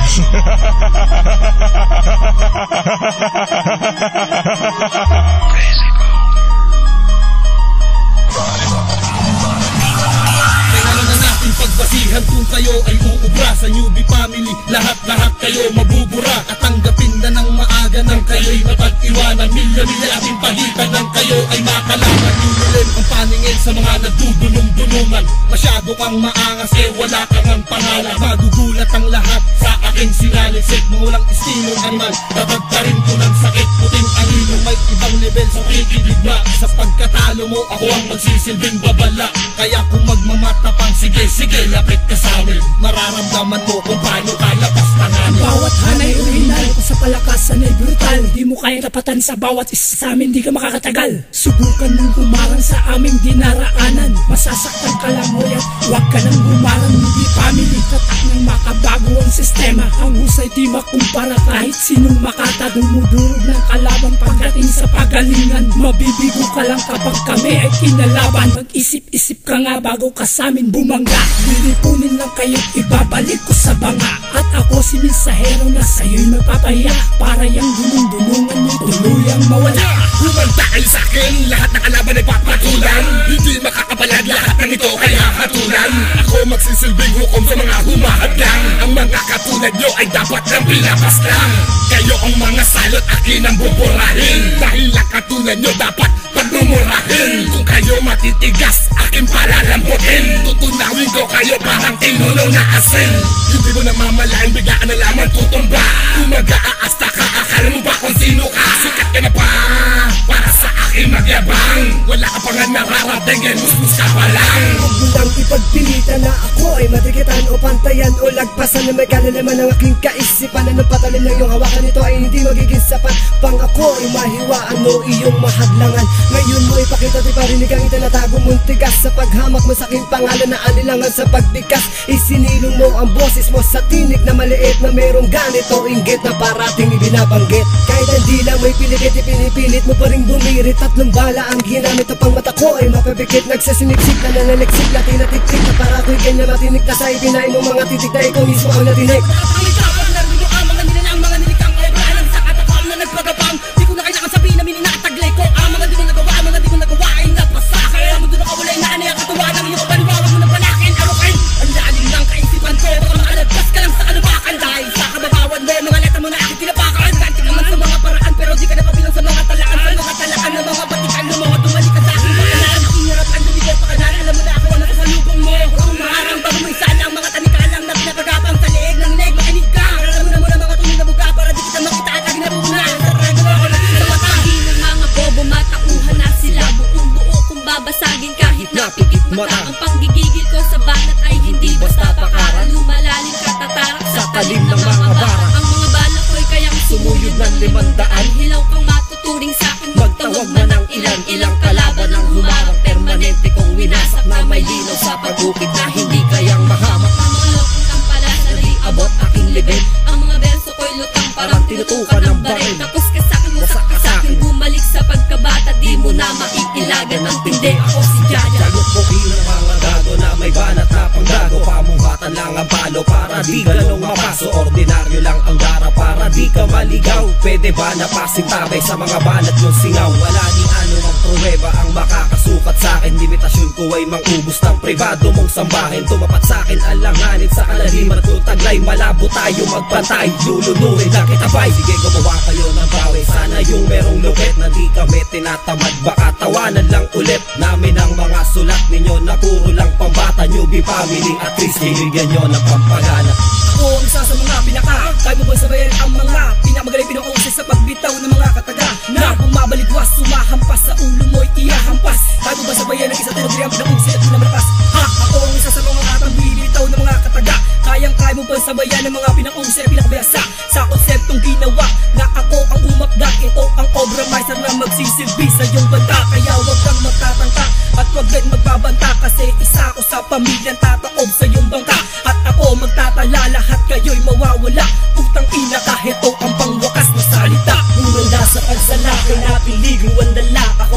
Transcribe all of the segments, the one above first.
Pagbasihan kung kayo ay uubra sa newbie family, lahat-lahat kayo mabubura. At tanggapin na ng maaga nang kayo'y mapag-iwanan. Milya-milya ating pagitan nang kayo ay makalaman. Inulim ang paningin sa mga nagdudulong-dulungan. Masyado kang maangas wala kang ang pangalan. Magugulat ang lahat sa aking sinalisip. Mga walang istinong animal, tatag pa rin ko ng sakit. Puting anino, may ibang level sa kikidigma. Sa pagkatalo mo, ako ang magsisilbing babala. Kaya kung magmamatapang, sige, lapit ka sa amin. Mararamdaman mo kung paano ka lapastangan. Bawat hanay original, kung sa palakasan ay brutal. Di mo kaya tapatan sa bawat isa sa amin, di ka makakatagal. Subukan mong humarang sa aming dinaraanan. Masasaktan ka lang at huwag ka nang humarang. Hindi family, tatak ng makabago ang sistema. Ang husay di makumpara kahit sinong makata. Dumudurog ng kalaban pagdating sa pagalingan. Mabibigo ka lang kapag kami ay kinalaban. Mag-isip-isip ka nga bago ka sa amin bumangga. Lilipunin lang kayo, ibabalik ko sa banga. At ako si mensahero na sa'yo'y magpapahiya. Para yung dulong-dulungan mo tuluyang mawala. Humanda kayo sa'kin, lahat ng kalaban ay papatulan. Hindi makakapalag lahat ng ito kaya hatulan. Ako magsisilbing hukom sa mga humahadlang. Ang mga katulad nyo ay dapat nang pinapas lang. Kayo ang mga salot, akin ang buburahin. Dahil ang katulad nyo dapat pagmumurahin. Kung kayo matitigas, akin palalambutin. Tutunawin ko kayo parang tinulaw na asin. Hindi mo namamalayan, biglaan na lamang tutumba. Kung mag-aasta ka, akala mo ba kung sino ka? Sikat ka na pa, para sa akin magyabang. Wala ka pa nga nararating, musmus ka pa lang. Huwag mo lang ipagpilitan na ako ay matikitan o pantayan o lagpasan na may kalalaman ng aking kaisipan. Anong patalim ng iyong hawakan nito ay hindi magiging sapat. Pang ako ay mahiwaan mo iyong mahadlangan. Ngayon mo ipakita di parinig ang itinatago mong tigas. Sa paghamak mo sa aking pangalan na anilangan sa pagbikas. Isinilong mo ang boses mo sa tinig na maliit na merong ganito inggit na parating ibinabanggit. Kahit hindi lang may piligit, ipinipilit mo pa rin bumirit. Tatlong bala ang ginamit upang mata ko ay mapabikit. Nagsasiniksik na nanaliksik na tinatiktik na para ko'y ganyan matinig na sa ibinay mo mga titig na ikaw mismo ang natinig. Ang narinig ang mga nilalang, mga nilikang ay balang sa katakam na nagpagapang. Di ko na kailangan sabihin na mininaataglay ko ang mga di ko nagawa, mga di ko nagawa ay napasa. Kaya mo doon nakawalay na anay ang katuwa ng iyong paniwawag mo ng panakin, arukin. Ang lalim ng kaisipan ko, baka makalagpas ka lang sa kalubakan. Dahil sa kababawan mo, mga letra mo na aking tinapakan. Ganti ka man sa mga paraan, pero di ka napabilang sa mga talaan. Sa mga talaan ng mga batikan ng mga dumalik ka sa aking pakalan. Aking harapan, lumigay pa ka na, alam mo na ako ang nakasalubong mo. Ang maharang bago mo isa lang, mga tanikalang na pinapagapang sa leeg ng leg, makinig ka. Alam mo na mga tunog na buga, para di kita makita at lagi nabuna. Sa trago ako natin sa mata. Hindi ng mga bobo, matauhan na sila. Buong buo kung babasagin kahit napikit mata. Ang panggigigil ko sa banat ay hindi basta pakara. Lumalalim katatarak sa talim ng mga bara. Ang mga bala ko'y kayang sumuyod ng 500. Hilaw kang matuturing sa'kin, magtawag na ng ilang kalaban ang humarang. Permanente kong winasak na may linaw sa pagukit na hindi kayang mahamak. Pamulokong kang pala sa di abot aking level. Ang mga verso ko'y lutang parang tinutukan ng baril. Tapos ka sa'kin, wasak ka sa'kin, bumalik sa pagkabata. Di mo na maiilagan ng tindi, ako si Jaja. Sagot mo bilang mga gago na may banat na panggago. Pamuhatan lang ang palo para di ganong mapaso. Ordinaryo lang ang dara para di ka maligaw. Pwede ba na pasintabay sa mga banat yung singaw? Wala ni ano mang pruweba ang makakasukat sa'kin. Limitasyon ko ay mangubos ng pribado mong sambahin. Tumapat sa'kin alanganin sa kalaliman at kung taglay malabo tayo magpantay. Lulunurin na kitabay, sige gumawa kayo ng bawi. Sana yung merong lupit na di kami tinatamad. Baka tawanan lang ulit namin ang mga sulat ninyo na puro lang pambata. Newbie family at least bigyan nyo ng pampagana. Ako ang isa sa mga pinaka, kaya mo ba sabayan ang mga pinamagaling pinakausis sa pagbitaw ng mga kataga na bumabaligwas, sumahampas sa ulo mo'y iyahampas. Kaya mo ba sabayan ang isa tinagriang pinakausis at pinamalakas? Ha! Ako ang isa sa mga katang bibitaw ng mga kataga. Kaya mo ba sabayan ng mga pinakausis at pinakabiyasa sa konseptong ginawa na ako ang umakda. Ito ang obra maestra na magsisilbi sa iyong banda. Kaya huwag kang magtatangka at huwag din magbabanta, kasi isa ako sa pamilyang tataob sa iyong bangka. At ako magtatala, lahat kayo'y mawawala. Putang ina ka, ito ang pangwakas na salita. Humanda sa pagsalaki na piligo ang dala. Ako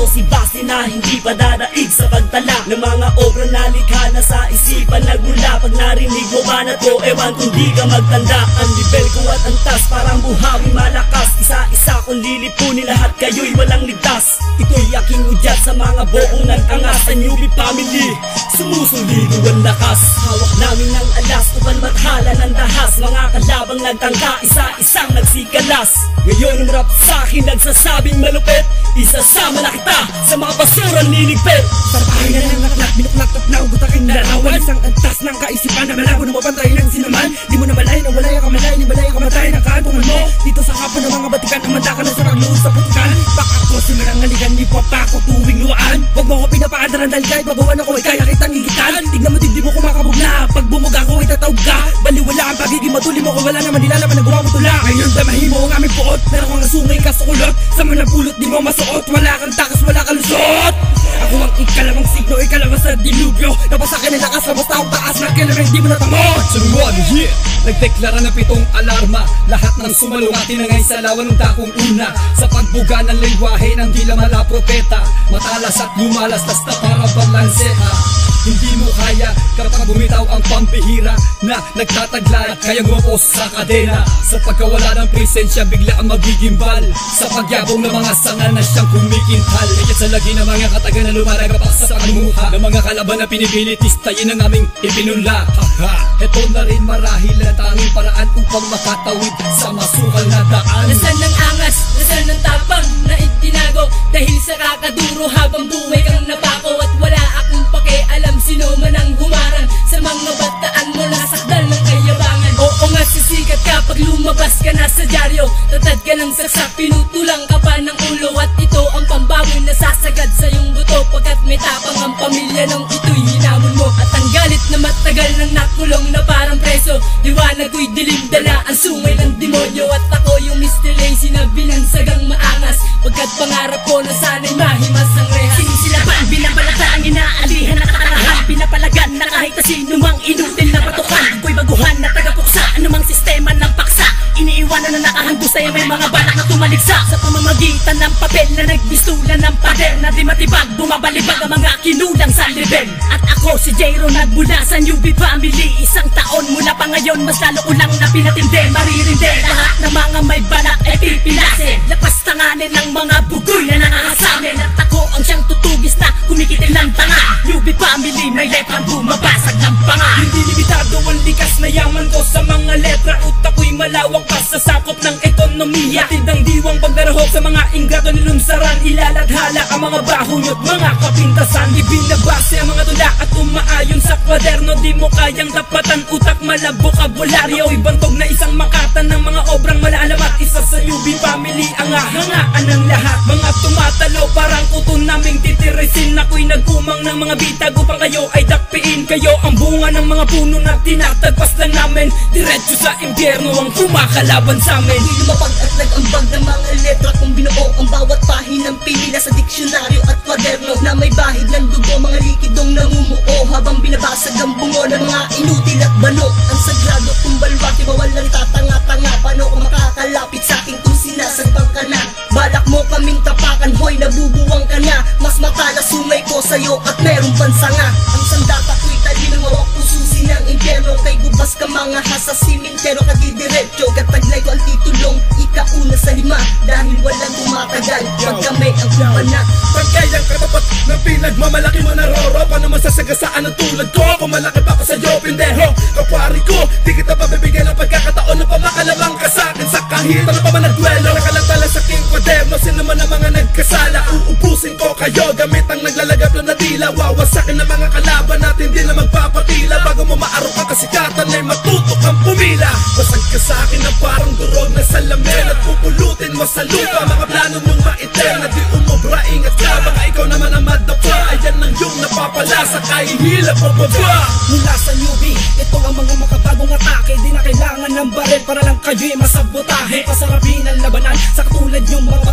ako si Basti na hindi pa dadaig sa pagtala ng mga obra na likha na sa isipan nagmula. Pag narinig mo ba na to, ewan kung di ka magtanda. Ang level ko at antas, parang buhawi malakas. Isa-isa kong lilipunin, lahat kayo'y walang ligtas. Ito'y aking udyat sa mga buong nag-angas. Sa newbie family, sumusulido ang lakas. Hawak namin ng alas, upang mathala ng dahas. Mga kalabang nagtangka, isa-isang nagsikalas. Ngayon ang rap sa'kin nagsasabing malupit, isasama na kita sa mga basurang liligpit. Sarpahin na ng naklak, binuklak-tok na ugot aking larawan. Isang antas ng kaisipan na malabo na mapantay ng sinuman. Di mo na malay na walay ang kamalay, di malay ang kamatay ng kaantungan mo. Dito sa kapwa ng mga batikan, amanda ka na sa pagluhod sa putikan. Baka ako simirang ngaligan, di pa ako tuwing luwaan. Huwag mo ko pinapakadaran dahil kahit babawan ako ay kaya kitang igitan. Tignan mo dibdib mo kumakabog na, pag bumuga ko ay tatawag ka. Baliwala ang pagiging matuli mo kung wala naman nilalaman na gawa mo tula. Ngayon damahin mo ang aming puot, pero kung nasungay ka sa kulot, sa mga pulot di mo masuot. Wala kang takas, wala kang lusot. Ako ang ikalawang signo, ikalawa sa dilubyo. Napasakin ang lakas, basta akong taas na kailangan di mo natamot. Sunod, yeah! Nagdeklara ng 7 alarma. Lahat ng sumalungati na ngay sa lawan ng takong una. Sa pagbuga ng lengguwahe ng dila mala propeta. Matalas at lumalastas na para balanseha. Hindi mo kaya kapag bumitaw ang pambihira na nagtatagla at kayang mapos sa kadena. Sa pagkawala ng presensya bigla ang magiging bal. Sa pagyabong ng mga sanga na siyang kumikintal. Higit sa lagi ng mga katagan na lumaragapak sa panumuha ng mga kalaban na pinipilit istayin ang aming ipinunla. Heto na rin marahil na tanging paraan upang makatawid sa masukal na daan. Nasaan ng angas, nasaan ng tapang na itinago dahil sa kakaduro habang buhay kang napako. At wala akong pakialam sino man ang humarang sa mga bataan mo nasakdal ng kayabangan. Oo nga sisikat ka pag lumabas ka na sa dyaryo. Tatad ka ng saksak, pinutulang ka pa ng ulo. At ito ang pambaboy na sasagad sa iyong buto. Pagkat may tapang ang pamilya nung ito'y hinamon mo. At ang galit na matagal nang nakulong na parang preso. Liwanag ko'y dilim, dala ang sungay ng demonyo. At ako yung Mr. Lazy na binansagang maangas. Pagkat pangarap ko na sana'y mahimas ang rehas. Sinisilapan, binabalata ang inaalihan na kakarahan. Pinapalagan na kahit na sino mang inutil na patukan. Ako'y baguhan na tagapuksa, anumang sistema ng paksa. Iniiwanan na nakahandusay may mga balak na tumaligsa. Sa pamamagitan ng papel na nagbistulan ng pader na di matibag, bumabalibag ang mga kinulang sa level. At ako si J-Ro nagmula sa newbie family. Isang taon mula pa ngayon, mas lalo ko lang na pinatindi. Maririndi, lahat ng mga may balak ay pipinasin. Lapas tanganin ng mga bugoy na nangangasamin. At ako ang siyang tutugis na kumikitil ng tanga. Newbie family, may letrang bumabasag ng panga. Hindi limitado ang likas na yaman ko sa mga letra. Utak ko'y malawak pa sa sakop ng ekonomiya. Hatid ang diwang pagdarahok sa mga ingrato nilunsaran. Ilalathala ang mga bahuyot, mga kapintasan. Ibinabase ang mga tula at umaayon sa kwaderno. Di mo kayang tapatan, utak malabo kabularyo. Ibantog na isang makatan ng mga obrang malalamat. Isa sa newbie family ang hahangaan ng lahat. Mga tumatalo parang kuto naming titirisin. Ako'y nagkumang ng mga bitag upang kayo ay dakpiin. Kayo ang bunga ng mga puno na tinatagpas lang namin. Diretso sa impyerno ang kumakalaban sa amin. Hindi lumapag at nag-ambag ng mga letra kung binuo ang bawat pahinang pinila sa diksyonaryo at kwaderno na may bahid ng dugo, mga likidong namumuo habang binabasag ang bungo ng mga inutil at bano. Ang sagrado kung balwati bawal lang tatanga-tanga. Paano kung makakalapit sa akin kung sinasagbang ka na? Balak mo kaming tapakan, hoy nabubuwang ka na. Mas matalas sumay ko sa'yo at merong pansanga. Ang sandata ko'y talinang mawak pususin ng impyerno. Kay gubas ka mga hasa simentero kadidiretso. Kataglay ko ang titulong ikauna sa 5 dahil walang tumatagal pag kami ang kumanak. Pagkayang katapat ng pinagmamalaki mo naroro. Paano masasagasaan ang tulad ko? Kung malaki pa ko sa'yo, pindeho kapari ko, di kita pabibigyan ng pagkakataon na pamakalabang ka sa'kin. Sa kahit ano pa man nagduelo, nakalantala sa aking kwaderno. Sino man ang mga nagkasala, uubusin ko kayo gamit ang naglalagap na dila. Wawasakin ng mga kalaban natin, di na magpapatila. Bago mo maarok ang kasikatan ay matutok ang pumila. Basag ka sa'kin na parang durog na salamin at pupulutin mo sa lupa. Mga plano mong maitem na di umobra, ingat ka. Baka ikaw naman ang madapa, ayan ang iyong napapala sa kahihilap o baba. Mula sa newbie, ito ang mga makabagong atake. Di na kailangan ng baril para lang kayo'y masabotahe. Pasarapin ang labanan sa katulad yung mga patukan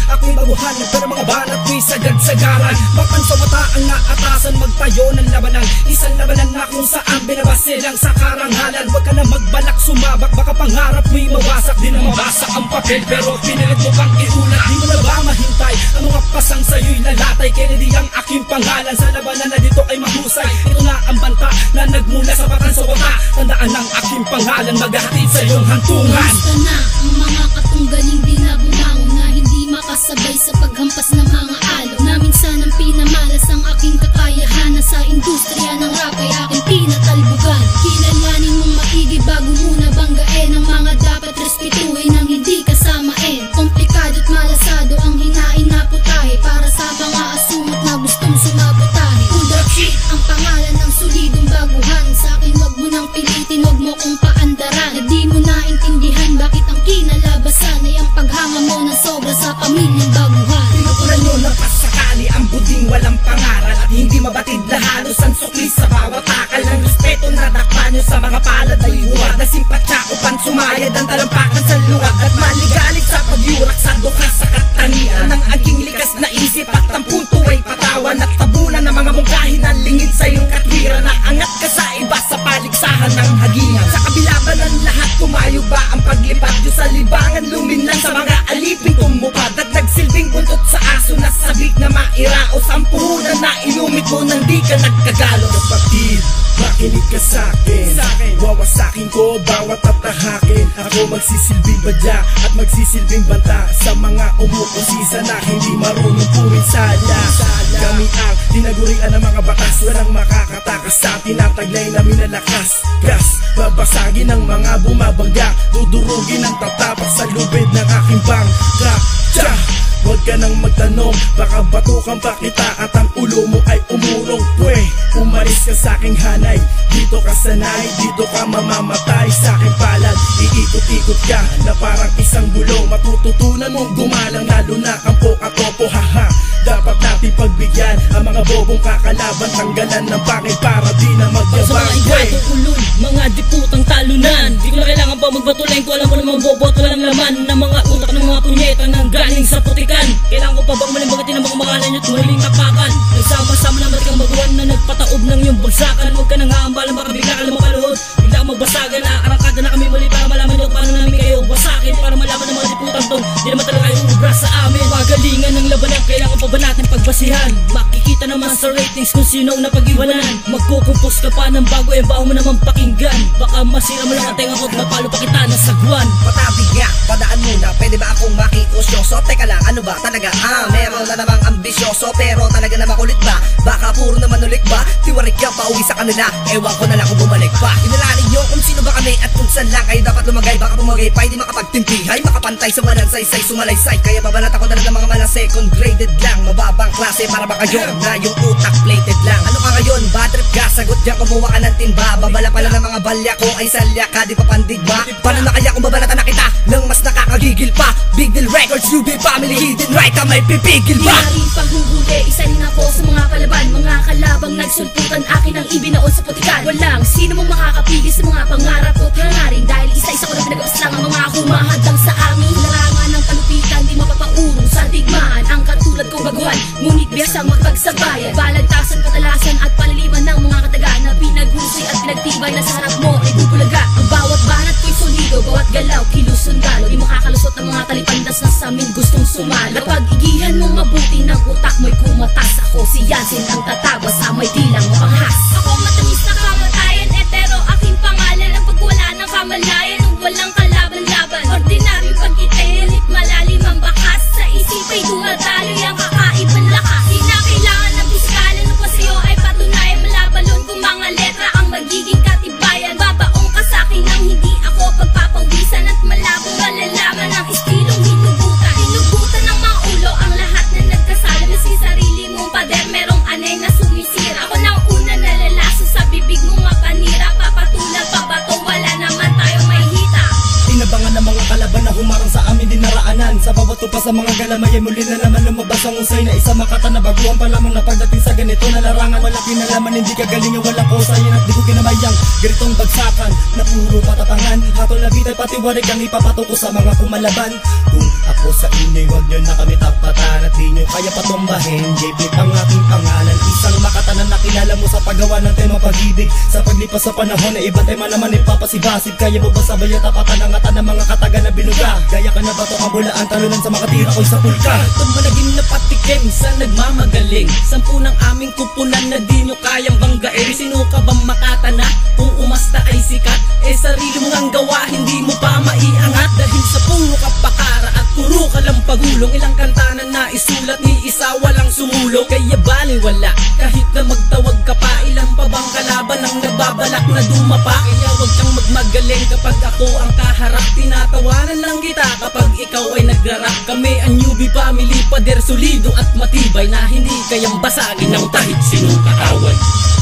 ako'y baguhan, pero mga banat ko'y sagad-sagaran. Mapansawata ang naatasan, magtayo ng labanan. Isang labanan na kung saan binabase lang sa karangalan. Huwag ka na magbalak sumabak, baka pangarap mo'y mawasak. Di na mabasa ang papel pero pinilit mo pang iulat. Di mo na ba mahintay ang mga pasang sa'yo'y nalatay? Kennedy ang aking pangalan, sa labanan na dito ay mahusay. Ito na ang banta na nagmula sa Patansawata. Tandaan ang aking pangalan, maghahatid sa iyong hantungan. Basta na ang mga katunggaling di na bumangon, na hindi makasabay sa paghampas ng mga alo. Na minsan ang pinamalas ang aking kakayahan, na sa industriya ng rap ay aking pinatalbugan. Kilalanin mong maigi bago muna banggain ang mga dapat respetuhin ang hindi kasamain. Komplikado't malasado ang hinain na putahe para sa mga asumot na gustong sumabotahe. Shit ang pangalan ng solidong baguhan. Sa akin wag mo nang pilitin, wag mo kong paandaran. Na di mo naintindihan bakit ang kinalabasan ay ang paghanga mo ng sobra sa pamilyang baguhan. Tinutulan nyo na pasakali ang buding walang pangaral, at hindi mabatid na halos ang sukli sa bawat akal. Ng respeto na dakpa nyo sa mga palad ay huwag na simpatya upang sumayad ang talampakan sa luwag. At maligalig sa pagyurak sa duka sa katanian ng aking likas na isip, at ang punto ay patawan at tabunan ng mga mungkahin na lingid sa iyong katwiran. Na angat ka sa iba sa paligsahan ng hagingan. Sa kabila ba ng lahat, tumayo ba ang paglipat nyo sa libangan? Luminlan sa mga aliping tumupad at nagsilbing buntot sa aso na sabik na mairaos. Ang puhunan na inumit mo nang di ka nagkagalo. Kapatid, makinig ka sa'kin, wawasakin ko bawat atahakin. Ako magsisilbing badya at magsisilbing banta sa mga umuusisa na hindi marunong puminsala. Kami ang tinagurian ng mga batas, walang makakatakas sa tinataglay na minalakas. Gas, babasagin ng mga bumabangga, dudurugin ang tatapak sa lubid ng aking bangka. Tsa! Huwag ka nang magtanong, baka batukan pa kita at ang ulo mo ay umurong. Pwe, umalis ka sa aking hanay, dito ka sanay, dito ka mamamatay sa aking palad. Iikot-ikot ka na parang isang bulong, matututunan mong gumalang lalo na kampo at topo. Haha, dapat natin pagbigyan ang mga bobong kakalaban, tanggalan ng pangil para di na magyabang. Sa mga ingratong ulol, mga diputang talunan, di ko na kailangan pa magbatuloy ko alam ko na mga boboto lang laman ng mga utak ng mga punyeta nang galing sa putik. Kailangan ko pa bang malimbagatin ang mga pangalan nyo't muling tapakan? Nagsama-sama na matikang baguhan na nagpataob ng iyong bagsakan. Huwag ka nang haambalan, baka bigla ka lang makaluhod, bigla kang magbasagan. Arangkada na kami muli para malaman nyo paano namin kayo basakin. Para malaman ng mga diputang to, di naman talaga kayo ubra sa amin. Pagalingan ng labanan, kailangan pa ba natin pagbasihan? Makikita naman sa ratings kung sino ang napag-iwanan. Magkukumpos ka pa ng bago, eh baho mo naman pakinggan. Baka masira mo lang ang tenga ko't mapalo pa kita ng sagwan. Patabi nga, padaan muna, pwede ba akong makiusyoso? Teka lang, ano ba talaga? Meron na namang ambisyoso, pero talaga na makulit ba? Baka puro naman ulit ba? Tiwarik yan, pauwi sa kanila, ewan ko na lang kung bumalik pa. Inalanin nyo kung sino ba kami at kung saan lang kayo dapat lumagay. Baka pumagay pa, hindi makapagtimpihay, makapantay sa walang saysay, sumalaysay. Kaya babanat ako na ng mga malang second graded lang, mababang klase para ba kayo na yung utak plated lang. Ano ka ngayon? Bad trip ka, sagot dyan, kumuha ka ng timba. Babala pala ng mga balya ko ay salya ka, di pa pandigma. Paano na kaya kung babanatan na kita nang mas nakakagigil pa? Big Deal Records, UB Family, hidden right, ka may pipigil ba? Di na rin panghuhuli, isa rin ako sa mga palaban. Mga kalabang nagsulputan, akin ang ibinaon sa putikan. Walang sino mong makakapigil sa mga pangarap ko't hangarin. Dahil isa-isa ko na pinag-abas lang ang mga humahadang sa amin. Larangan ng kalupitan, di mapapaurong sa digmaan. Ang katulad kong baguhan, ngunit biyasang magpagsabayan. Balagtasan, katalasan at paliliman ng mga kataga na pinaghusay at pinagtibay na sa harap mo ay bubulaga. Ang bawat banat ko'y solido, bawat galaw, kilos sundalo. Di makakalusot ang mga talipandas na sa amin gustong sumalo. Kapag igihan mong mabuti ng utak mo'y kumatas. Ako si Yansin ang tatawa sa may dilang mapanghas. Ako matamis na kamatayan, etero aking pangalan. Ang pagwala ng kamalayan, nung walang kalaban-laban. Ordinaryong pag-itilit, malalim ang bakas. Sa isipay dumadaloy ang kakaibang lakas. Di na kailangan ng piskalan, nung pasayo ay patunayan. Malabalon kung mga letra ang magiging katibayan. Babaong ka sa'kin nang hindi ako pagpapawisan. At malabong malalaman ang estilong hinugutan. Hinugutan ng mga kalaban na humarang sa amin dinaraanan. Sa bawat tupa sa mga galamay ay muli na naman lumabas ang usay na isa makata na baguhan pa lamang na pagdating sa ganito na larangan. Walang kinalaman, hindi kagalingan, walang kusayan at di ko ginamayang ganitong bagsakan na puro patapangan. Hatol na bitay patiwarik ang ipapatuko sa mga kumalaban. Kung ako sa inyo'y huwag nyo na kami tapatan at di nyo kaya patumbahin. JP ang aking pangalan, isang makata na nakilala mo sa paggawa ng tema pag-ibig. Sa paglipas sa panahon na iba tayo malaman ipapasibasib. Kaya mo ba sabay at tapatan ang ata ng mga kataga na binuga? Gaya ka na ba ito ang bulaan, talunan sa makatira ko'y sa pulka. Tumalagim na patikim sa nagmamagaling. Sampu ng aming kupunan na di nyo kayang banggain. Sino ka bang makata na kung umasta ay sikat? Sarili mo ngang gawa, hindi mo pa maiangat. Dahil sa puro kapakara at puro ka lang pagulong. Ilang kanta na isulat ni isa walang sumulong. Kaya baliwala kahit na magtawag ka pa. Ilang pa bang kalaban ang nagbabalak na dumapa? Kaya wag kang magmagaling kapag ako ang kaharap. Tinatawanan lang kita kapag ikaw ay nagrarap. Kami ang newbie family, pader solido at matibay na hindi kayang basagin ng kahit sinong kaaway.